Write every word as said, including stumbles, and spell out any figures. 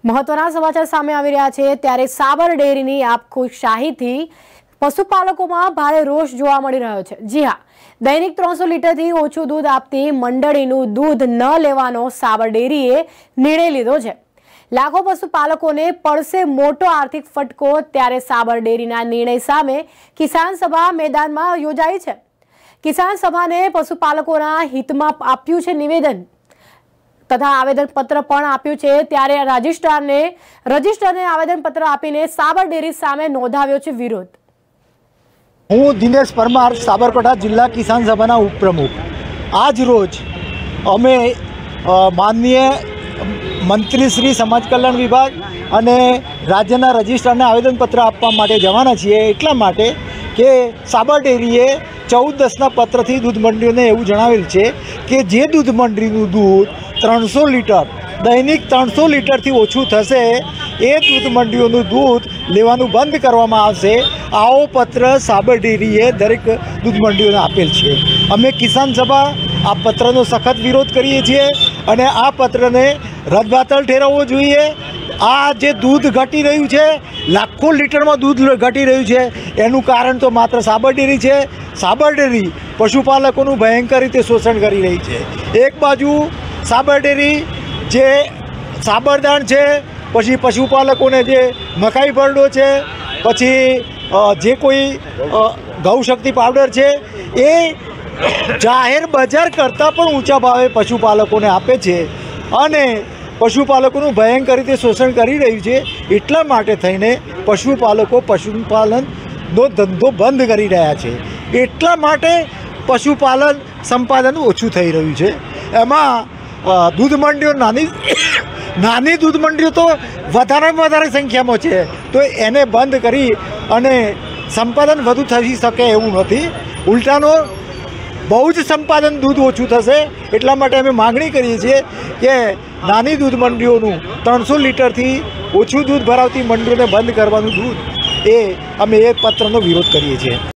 મહત્વના સમાચાર સામે આવી રહ્યા છે ત્યારે સાબર ડેરીની આપખુશાહીથી પશુપાલકોમાં ભારે રોષ જોવા મળી રહ્યો છે। જી હા, દૈનિક ત્રણસો લીટરથી ઓછું દૂધ આપતી મંડળીનું દૂધ ન લેવાનો સાબર ડેરીએ નિર્ણય લીધો છે। લાખો પશુપાલકોને પડશે મોટો આર્થિક ફટકો। ત્યારે સાબર ડેરીના નિર્ણય સામે કિસાન સભા મેદાનમાં યોજાઈ છે। કિસાન સભાને પશુપાલકોના હિતમાં આપ્યું છે નિવેદન તથા આવેદનપત્ર પણ આપ્યું છે। ત્યારે રજિસ્ટ્રારને રજિસ્ટ્રારને આવેદનપત્ર આપીને સાબર ડેરી સામે નોંધાવ્યો છે વિરોધ। હું દિનેશ પરમાર, સાબરકાંઠા જિલ્લા કિસાન સભાના ઉપપ્રમુખ। આજ રોજ અમે માનનીય મંત્રી શ્રી સમાજ કલ્યાણ વિભાગ અને રાજ્યના રજિસ્ટ્રારને આવેદનપત્ર આપવા માટે જવાના છીએ। એટલા માટે કે સાબર ડેરીએ ચૌદ દસના પત્રથી દૂધ મંડળીઓને એવું જણાવેલ છે કે જે દૂધ મંડળીનું દૂધ ત્રણસો લીટર દૈનિક ત્રણસો લીટરથી ઓછું થશે એ દૂધ મંડળીઓનું દૂધ લેવાનું બંધ કરવામાં આવશે। આવો પત્ર સાબર ડેરીએ દરેક દૂધ મંડળીઓને આપેલ છે। અમે કિસાન સભા આ પત્રનો સખત વિરોધ કરીએ છીએ અને આ પત્રને રદબાતલ ઠેરવવો જોઈએ। આ જે દૂધ ઘટી રહ્યું છે, લાખો લીટરમાં દૂધ ઘટી રહ્યું છે, એનું કારણ તો માત્ર સાબર ડેરી છે। સાબર ડેરી પશુપાલકોનું ભયંકર રીતે શોષણ કરી રહી છે। એક બાજુ સાબર ડેરી જે સાબરદાણ છે, પછી પશુપાલકોને જે મકાઈ ભરડો છે, પછી જે કોઈ ગૌશક્તિ પાવડર છે એ જાહેર બજાર કરતાં પણ ઊંચા ભાવે પશુપાલકોને આપે છે અને પશુપાલકોનું ભયંકર રીતે શોષણ કરી રહ્યું છે। એટલા માટે થઈને પશુપાલકો પશુપાલનનો ધંધો બંધ કરી રહ્યા છે। એટલા માટે પશુપાલન સંપાદન ઓછું થઈ રહ્યું છે। એમાં દૂધ મંડળીઓ નાની નાની દૂધ મંડળીઓ તો વધારેમાં વધારે સંખ્યામાં છે, તો એને બંધ કરી અને સંપાદન વધુ થઈ શકે એવું નથી। ઉલટાનો બહુ જ સંપાદન દૂધ ઓછું થશે। એટલા માટે અમે માગણી કરીએ છીએ કે નાની દૂધ મંડળીઓનું ત્રણસો લીટરથી ઓછું દૂધ ભરાવતી મંડળીઓને બંધ કરવાનું દૂધ એ અમે એ પત્રનો વિરોધ કરીએ છીએ।